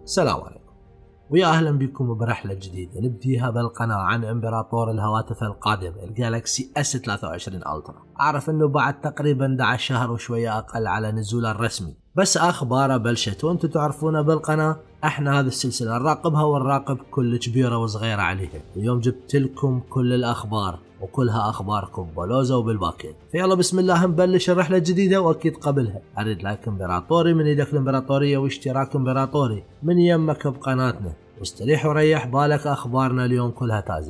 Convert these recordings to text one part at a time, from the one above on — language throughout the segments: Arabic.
السلام عليكم ويا أهلا بكم برحلة جديدة نبديها بالقناة عن إمبراطور الهواتف القادم الجالكسي S23 ألترا. أعرف أنه بعد تقريبا 11 شهر وشوية أقل على نزوله الرسمي، بس أخباره بلشت وأنتم تعرفونه بالقناة. احنا هذه السلسلة نراقبها ونراقب كل كبيرة وصغيرة عليها. اليوم جبت لكم كل الأخبار وكلها أخباركم بلوزة وبالباكيت. فيلا بسم الله نبلش الرحلة الجديدة، وأكيد قبلها أريد لايك إمبراطوري من إيدك الإمبراطورية واشتراك إمبراطوري من يمك بقناتنا، واستريح وريح بالك، أخبارنا اليوم كلها تازة.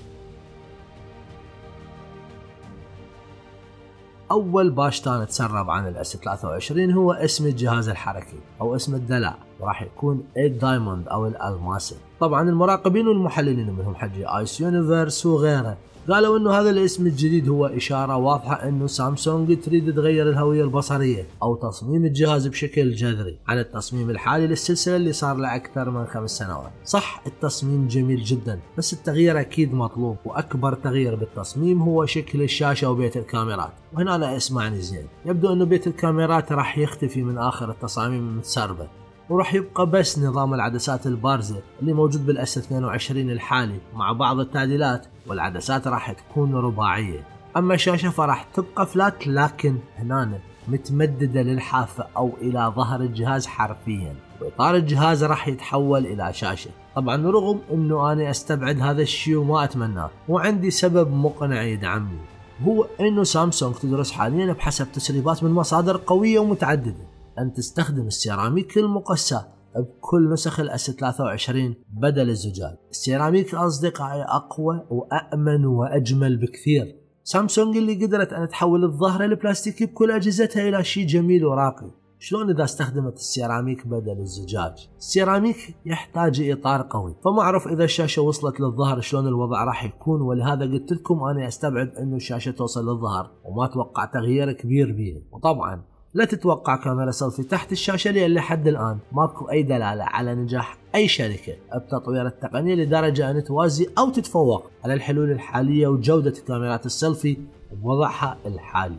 أول باشتان تسرب عن الاس 23 هو اسم الجهاز الحركي أو اسم الدلع، وراح يكون الدايموند أو الألماسي. طبعا المراقبين والمحللين منهم حجي آيس يونيفرس وغيره قالوا انه هذا الاسم الجديد هو اشاره واضحه انه سامسونج تريد تغير الهويه البصريه او تصميم الجهاز بشكل جذري عن التصميم الحالي للسلسله اللي صار له اكثر من 5 سنوات. صح التصميم جميل جدا، بس التغيير اكيد مطلوب، واكبر تغيير بالتصميم هو شكل الشاشه وبيت الكاميرات. وهنا أنا اسمعني زين، يبدو انه بيت الكاميرات راح يختفي من اخر التصاميم المتسربه، وراح يبقى بس نظام العدسات البارزة اللي موجود بالاس 22 الحالي مع بعض التعديلات، والعدسات راح تكون رباعية. اما الشاشة فراح تبقى فلات، لكن هنا متمددة للحافة او الى ظهر الجهاز حرفيا، واطار الجهاز راح يتحول الى شاشة. طبعا رغم انه انا استبعد هذا الشيء وما اتمناه، وعندي سبب مقنع يدعمني، هو انه سامسونج تدرس حاليا بحسب تسريبات من مصادر قوية ومتعددة أن تستخدم السيراميك المقسى بكل نسخ الاس 23 بدل الزجاج. السيراميك أصدقائي أقوى وأأمن وأجمل بكثير. سامسونج اللي قدرت أن تحول الظهر البلاستيكي بكل أجهزتها إلى شيء جميل وراقي، شلون إذا استخدمت السيراميك بدل الزجاج؟ السيراميك يحتاج إطار قوي، فما أعرف إذا الشاشة وصلت للظهر شلون الوضع راح يكون، ولهذا قلت لكم أنا أستبعد إنه الشاشة توصل للظهر، وما أتوقع تغيير كبير بيها. وطبعا لا تتوقع كاميرا سيلفي تحت الشاشة، لأن لحد الآن ماكو أي دلالة على نجاح أي شركة بتطوير التقنية لدرجة أن توازي أو تتفوق على الحلول الحالية وجودة كاميرات السيلفي بوضعها الحالي.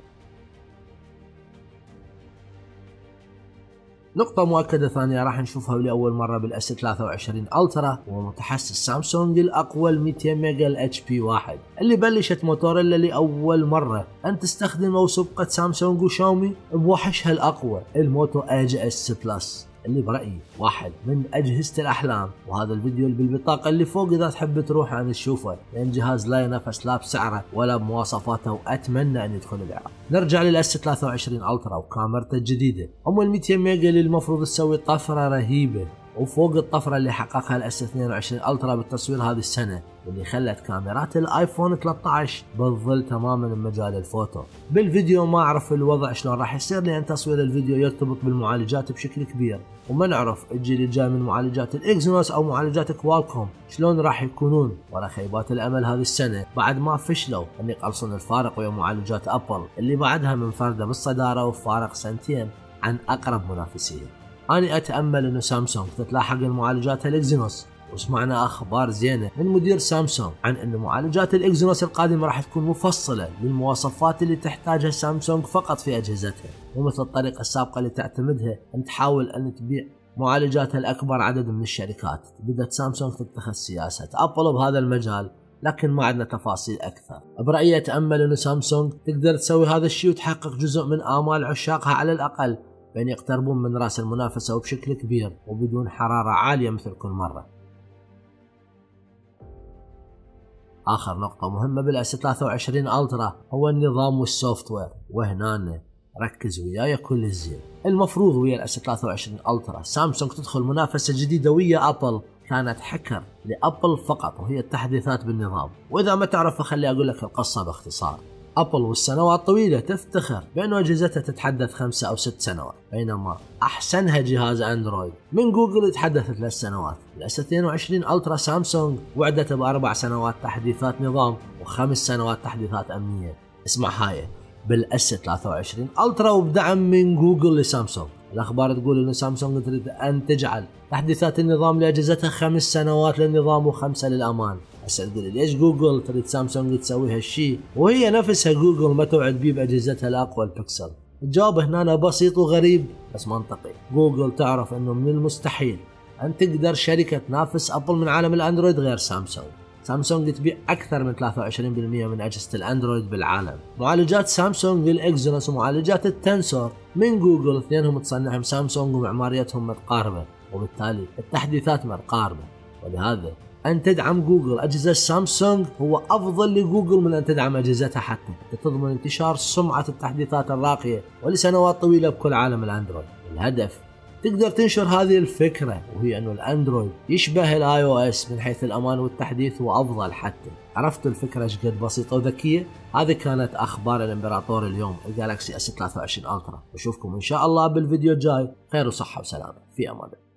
نقطة مؤكدة ثانية راح نشوفها لأول مرة بالاس 23 ألترا، هو متحسس سامسونج الأقوى 200 ميجا الاتش بي 1 اللي بلشت موتوريلا لأول مرة أن تستخدمه، وسبقت سامسونج وشاومي بوحشها الأقوى الموتو ايج اس بلس، اللي برأيي واحد من أجهزة الأحلام. وهذا الفيديو اللي بالبطاقة اللي فوق إذا تحب تروح عن تشوفه، لأن جهاز لا ينافس لا بسعره ولا بمواصفاته، وأتمنى أن يدخل العراق. نرجع للاس 23 ألترا وكاميرته الجديدة. ال 200 ميجا اللي المفروض تسوي طفرة رهيبة، وفوق الطفرة اللي حققها الاس 22 ألترا بالتصوير هذه السنة، واللي خلت كاميرات الايفون 13 بالظل تماما بمجال الفوتو. بالفيديو ما اعرف الوضع شلون راح يصير، لان تصوير الفيديو يرتبط بالمعالجات بشكل كبير، وما نعرف الجيل الجاي من معالجات الاكزينوس او معالجات كوالكوم شلون راح يكونون. ورا خيبات الامل هذه السنة بعد ما فشلوا ان يقلصون الفارق ويا معالجات ابل اللي بعدها منفردة بالصدارة وفارق سنتين عن اقرب منافسيها. أنا أتأمل أنه سامسونج تتلاحق المعالجات الإكزينوس، وسمعنا أخبار زينة من مدير سامسونج عن أن معالجات الإكزينوس القادمة راح تكون مفصلة للمواصفات اللي تحتاجها سامسونج فقط في أجهزتها، مو مثل الطريقة السابقة اللي تعتمدها أن تحاول أن تبيع معالجاتها لأكبر عدد من الشركات. بدأت سامسونج تتخذ سياسة أبل بهذا المجال، لكن ما عندنا تفاصيل أكثر. برأيي أتأمل أن سامسونج تقدر تسوي هذا الشيء وتحقق جزء من آمال عشاقها على الأقل، بأن يقتربون من رأس المنافسة وبشكل كبير وبدون حرارة عالية مثل كل مرة. آخر نقطة مهمة بالاس 23 ألترا هو النظام والسوفت وير، وهنا ركز وياي كل الزين. المفروض ويا الاس 23 ألترا سامسونج تدخل منافسة جديدة ويا أبل، كانت حكر لأبل فقط، وهي التحديثات بالنظام. وإذا ما تعرف خلي أقول لك القصة باختصار. أبل والسنوات الطويلة تفتخر بأن أجهزتها تتحدث 5 أو 6 سنوات، بينما أحسنها جهاز أندرويد من جوجل تحدث 3 سنوات. الاس 22 ألترا سامسونج وعدته ب4 سنوات تحديثات نظام و5 سنوات تحديثات أمنية. اسمع هاي بالاس 23 ألترا وبدعم من جوجل لسامسونج. الأخبار تقول أن سامسونج تريد أن تجعل تحديثات النظام لأجهزتها 5 سنوات للنظام و5 للأمان. هسه تقول ليش جوجل تريد سامسونج تسوي هالشيء وهي نفسها جوجل ما توعد بيه بأجهزتها الأقوى البكسل؟ الجواب هنا بسيط وغريب بس منطقي. جوجل تعرف أنه من المستحيل أن تقدر شركة تنافس أبل من عالم الأندرويد غير سامسونج. سامسونج تبيع أكثر من 23% من أجهزة الأندرويد بالعالم. معالجات سامسونج الإكزينوس ومعالجات التنسور من جوجل، اثنينهم تصنعهم سامسونج ومعماريتهم متقاربة، وبالتالي التحديثات متقاربة، ولهذا أن تدعم جوجل أجهزة سامسونج هو أفضل لجوجل من أن تدعم أجهزتها حتى تضمن انتشار سمعة التحديثات الراقية ولسنوات طويلة بكل عالم الأندرويد. الهدف تقدر تنشر هذه الفكرة، وهي أنه الأندرويد يشبه الاي او اس من حيث الأمان والتحديث وأفضل حتى. عرفتوا الفكرة ايش قد بسيطة وذكية؟ هذه كانت أخبار الإمبراطور اليوم، الجالكسي S23 ألترا. نشوفكم إن شاء الله بالفيديو الجاي. خير وصحة وسلامة، في أمان الله.